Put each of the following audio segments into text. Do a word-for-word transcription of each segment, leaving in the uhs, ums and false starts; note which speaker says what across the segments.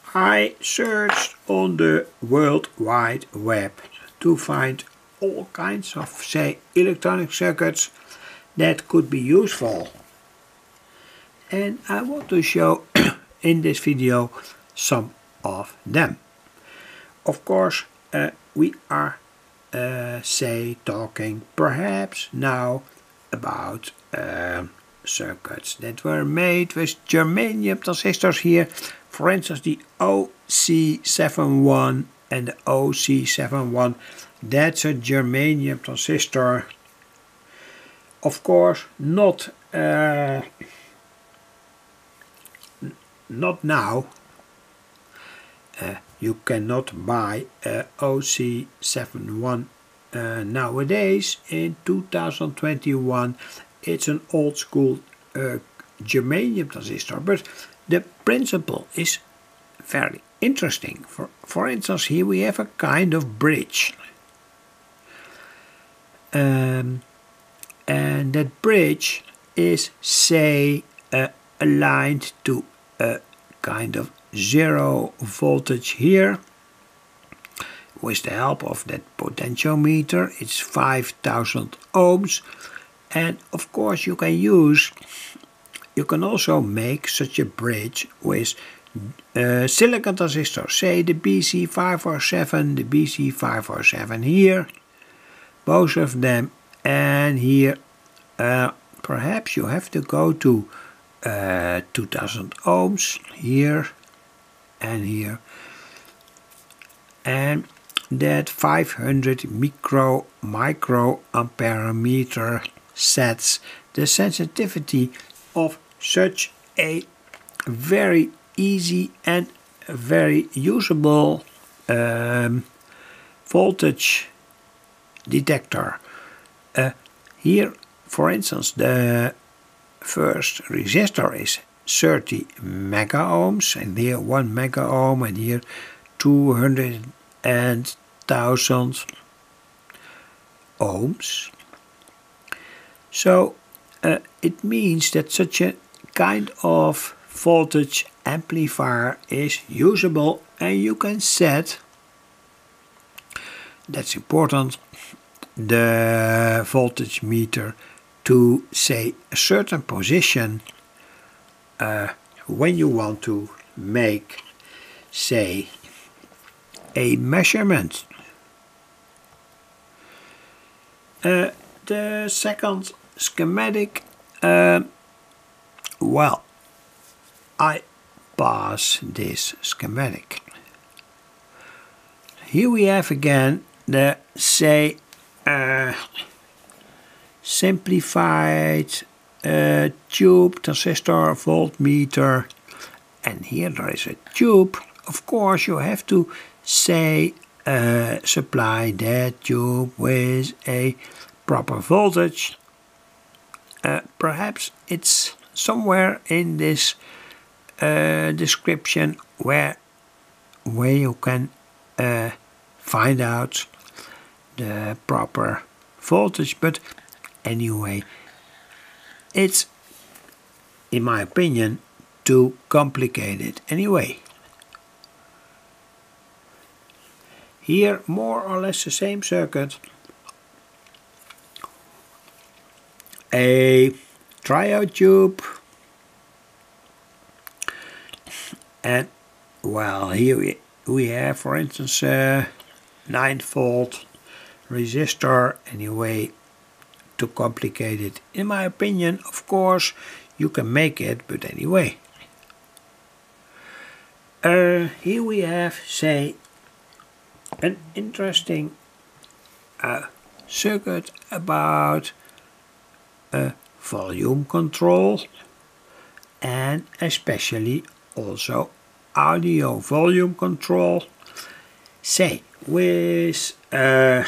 Speaker 1: I searched on the World Wide Web to find all kinds of, say, electronic circuits that could be useful. And I want to show in this video some of them. Of course, uh, we are, uh, say, talking perhaps now about uh, circuits that were made with germanium transistors here. For instance, the O C seventy-one and the O C seventy-one. That's a germanium transistor. Of course, not uh, not now. Uh, you cannot buy a O C seventy-one uh, nowadays in two thousand twenty-one. It's an old school uh, germanium transistor, but the principle is very interesting. For, for instance, here we have a kind of bridge. Um, and that bridge is, say, uh, aligned to a kind of zero voltage here. With the help of that potentiometer, it's five thousand ohms. And of course you can use, you can also make such a bridge with uh, silicon transistors, say the B C five oh seven, the B C five oh seven here, both of them, and here uh, perhaps you have to go to uh, two thousand ohms here and here, and that five hundred micro microampere meter sets the sensitivity of such a very easy and very usable um, voltage detector. Uh, here, for instance, the first resistor is thirty mega ohms, and here one mega ohm, and here two hundred and thousand ohms. So uh, it means that such a kind of voltage amplifier is usable, and you can set, that's important, the voltage meter to, say, a certain position uh, when you want to make, say, a measurement. Uh, the second schematic, uh, well, I pass this schematic. Here we have again the, say, uh, simplified uh, tube transistor voltmeter, and here there is a tube. Of course you have to, say, uh, supply that tube with a proper voltage. Uh, perhaps it's somewhere in this uh, description where where you can uh, find out the proper voltage, but anyway, it's, in my opinion, too complicated anyway. Here more or less the same circuit. A triode tube, and well, here we, we have, for instance, a nine volt resistor. Anyway, too complicated in my opinion. Of course you can make it, but anyway, uh, here we have, say, an interesting uh, circuit about Uh, volume control, and especially also audio volume control, say with uh,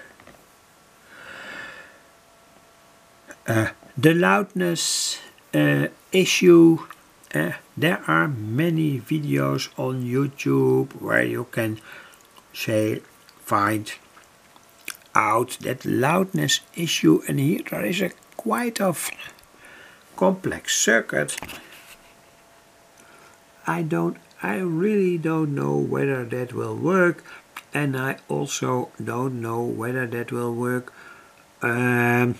Speaker 1: uh, the loudness uh, issue. Uh, there are many videos on YouTube where you can, say, find out that loudness issue, and here there is a quite of complex circuit. I don't I really don't know whether that will work, and I also don't know whether that will work um,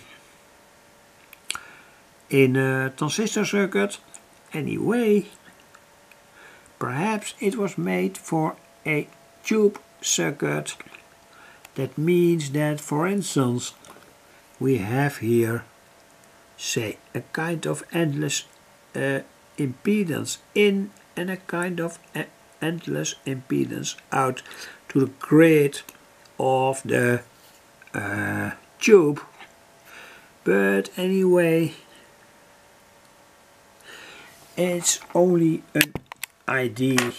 Speaker 1: in a transistor circuit. Anyway, perhaps it was made for a tube circuit. That means that, for instance, we have here, say, a kind of endless uh, impedance in and a kind of uh, endless impedance out to the grid of the uh, tube. But anyway, it's only an idea,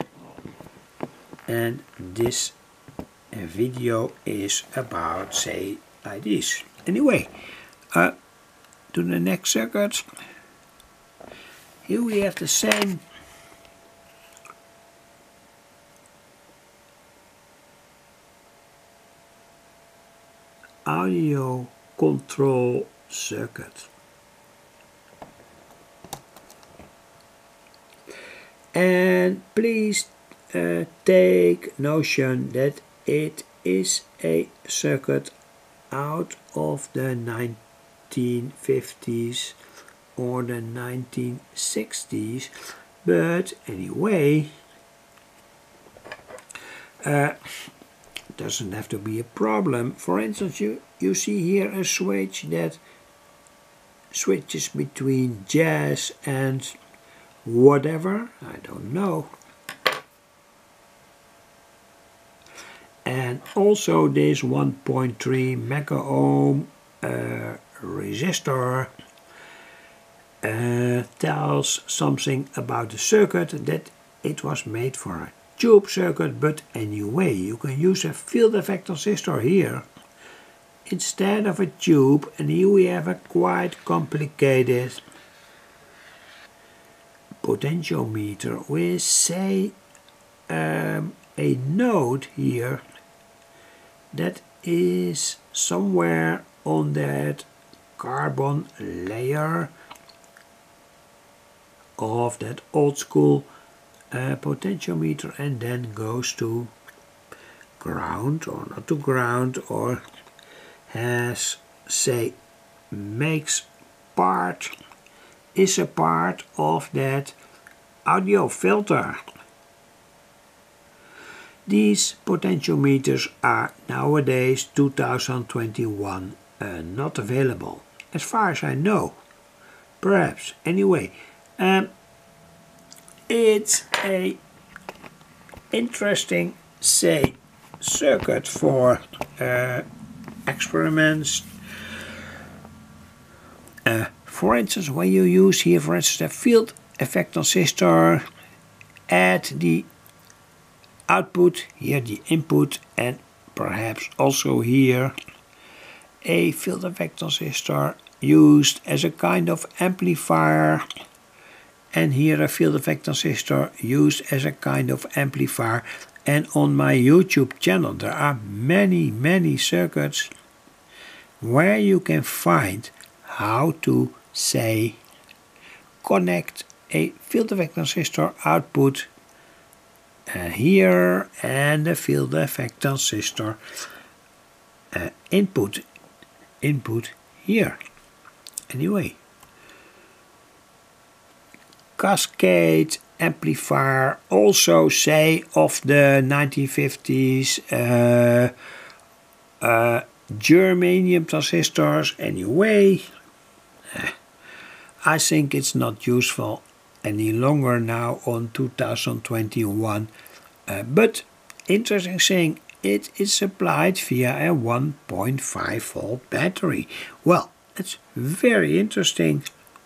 Speaker 1: and this uh, video is about, say, ideas. Anyway, uh, to the next circuit. Here we have the same audio control circuit. And please uh, take notion that it is a circuit out of the nineteen fifties or the nineteen sixties, but anyway, uh, doesn't have to be a problem. For instance, you, you see here a switch that switches between jazz and whatever, I don't know. And also this one point three mega ohm uh, resistor uh, tells something about the circuit, that it was made for a tube circuit, but anyway, you can use a field effect transistor here instead of a tube, and here we have a quite complicated potentiometer with, say, um, a node here that is somewhere on that carbon layer of that old school uh, potentiometer, and then goes to ground or not to ground, or has, say, makes part, is a part of that audio filter. These potentiometers are nowadays two thousand twenty-one uh, not available, as far as I know. Perhaps. Anyway, um, it's a interesting, say, circuit for uh, experiments. Uh, for instance, when you use here, for instance, a field effect transistor at the output, here the input, and perhaps also here a field effect transistor used as a kind of amplifier, and here a field effect transistor used as a kind of amplifier. And on my YouTube channel there are many many circuits where you can find how to, say, connect a field effect transistor output Uh, here and the field effect transistor uh, input input here. Anyway, cascade amplifier, also, say, of the nineteen fifties, uh, uh, germanium transistors. Anyway, uh, I think it's not useful any longer now on two thousand twenty-one, uh, but interesting thing, it is supplied via a one point five volt battery. Well, it's very interesting.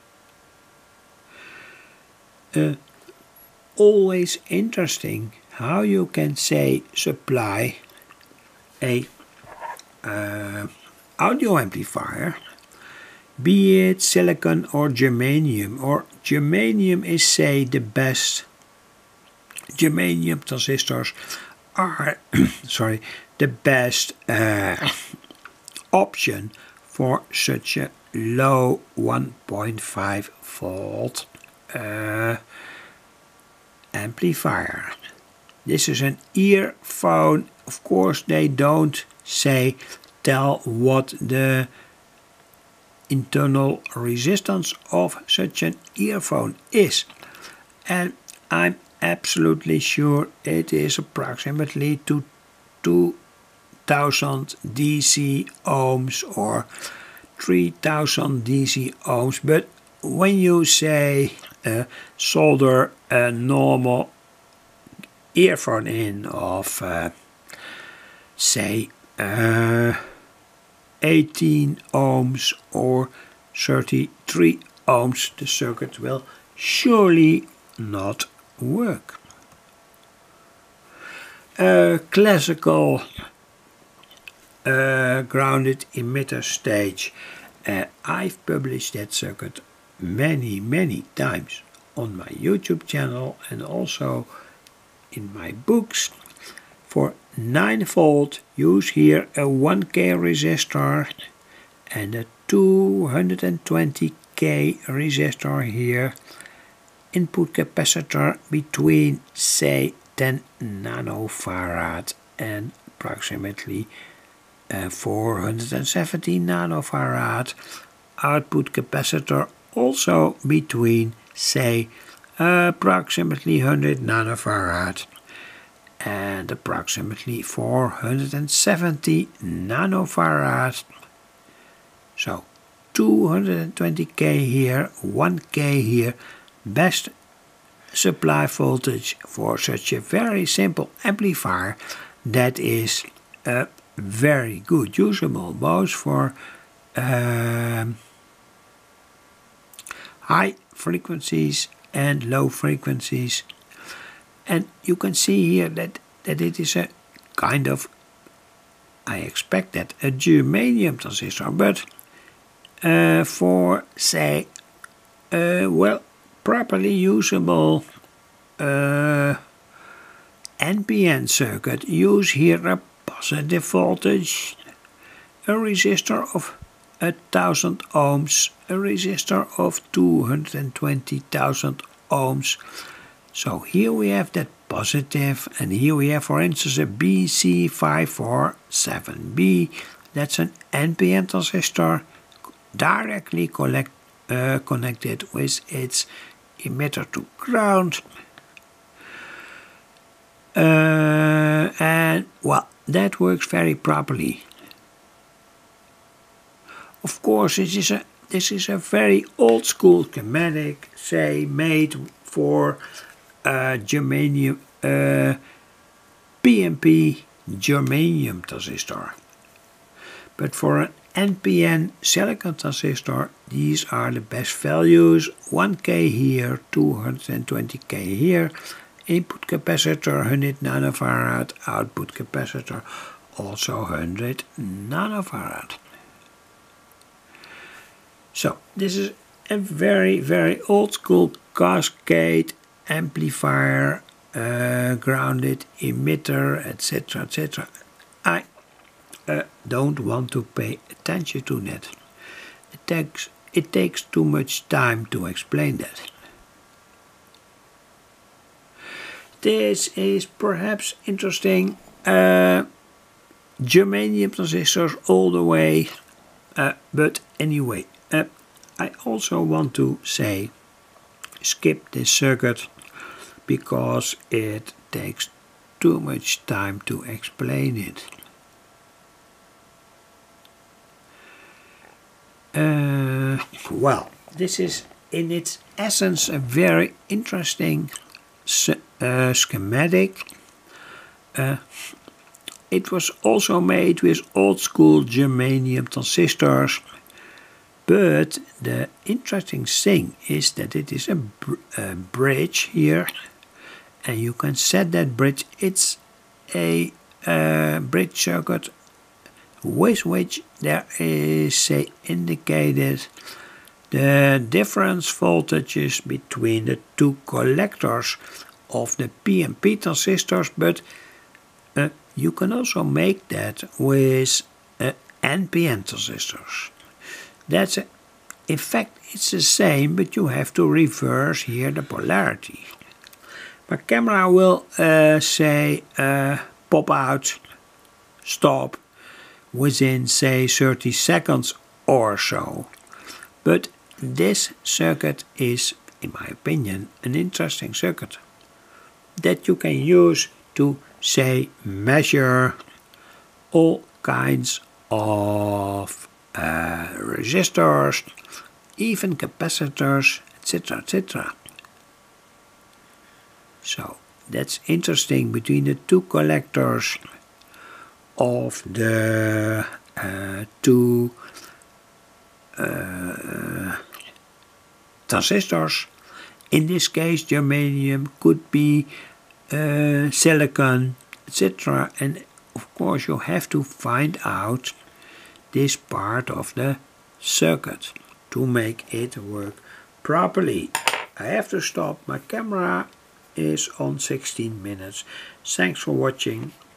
Speaker 1: Uh, always interesting how you can, say, supply a uh, audio amplifier, be it silicon or germanium, or germanium is, say, the best. Germanium transistors are sorry, the best uh, option for such a low one point five volt uh, amplifier. This is an earphone. Of course they don't say tell what the internal resistance of such an earphone is, and I'm absolutely sure it is approximately to two thousand D C ohms or three thousand D C ohms, but when you say uh, solder a normal earphone in of uh, say uh, eighteen ohms or thirty-three ohms, the circuit will surely not work. A classical uh, grounded emitter stage. Uh, I've published that circuit many many times on my YouTube channel and also in my books. For nine volt use here a one K resistor and a two hundred twenty K resistor here, input capacitor between say ten nanofarad and approximately uh, four hundred seventy nanofarad, output capacitor also between say uh, approximately one hundred nanofarad and approximately four hundred seventy nanofarad. So two hundred twenty K here, one K here, best supply voltage for such a very simple amplifier that is uh, very good, usable both for uh, high frequencies and low frequencies. And you can see here that, that it is a kind of, I expect that, a germanium transistor, but uh, for say, uh, well, properly usable uh, N P N circuit, use here a positive voltage, a resistor of a thousand ohms, a resistor of two hundred twenty thousand ohms. So here we have that positive, and here we have, for instance, a B C five four seven B. That's an N P N transistor directly collect, uh, connected with its emitter to ground. Uh, and, well, that works very properly. Of course, this is a, this is a very old school schematic, say, made for uh, germanium, uh, P N P germanium transistor. But for an N P N silicon transistor, these are the best values. one K here, two hundred twenty K here, input capacitor one hundred nanofarad, output capacitor also one hundred nanofarad. So this is a very very old school cascade amplifier, uh, grounded emitter, etc, etc. I uh, don't want to pay attention to that. It takes it takes too much time to explain that. This is perhaps interesting. Uh, germanium transistors all the way, uh, but anyway, uh, I also want to say skip this circuit because it takes too much time to explain it. Uh, well, this is in its essence a very interesting uh, schematic. Uh, it was also made with old school germanium transistors, but the interesting thing is that it is a, br a bridge here, and you can set that bridge. It's a uh, bridge circuit with which there is, say, indicated the difference voltages between the two collectors of the P N P transistors, but uh, you can also make that with uh, N P N transistors. That's a, in fact it's the same, but you have to reverse here the polarity. My camera will uh, say uh, pop out, stop, within say thirty seconds or so. But this circuit is, in my opinion, an interesting circuit that you can use to say measure all kinds of uh, resistors, even capacitors, etc, et cetera. So that's interesting between the two collectors of the uh, two uh, transistors. In this case, germanium could be uh, silicon, et cetera. And of course, you have to find out this part of the circuit to make it work properly. I have to stop. My camera is on sixteen minutes. Thanks for watching.